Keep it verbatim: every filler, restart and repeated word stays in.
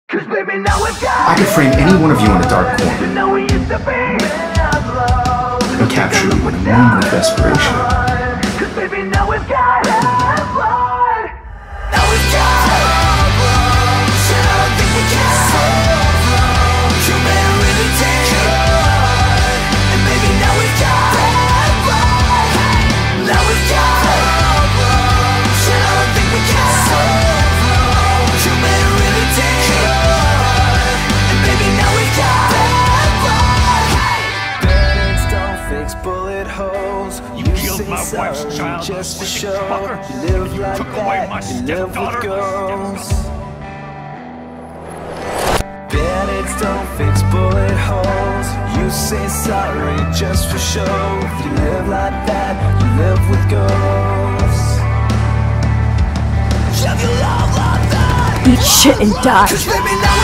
I could frame any one of you in a dark corner and capture you in a moment of desperation. My wife's child just for show. You live like took away my stepdaughter. Bandits don't fix bullet holes. You say sorry just for show. If you live like that, you live with ghosts. Shove your love like that. Eat shit and die.